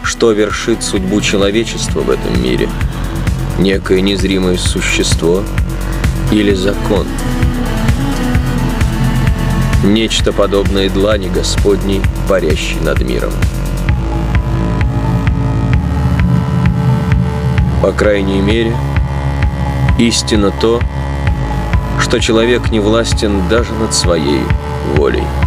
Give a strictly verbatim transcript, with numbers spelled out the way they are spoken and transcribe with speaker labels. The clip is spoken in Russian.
Speaker 1: что вершит судьбу человечества в этом мире? Некое незримое существо или закон? Нечто подобное длани Господней, парящей над миром. По крайней мере, истинно то, что человек не властен даже над своей волей.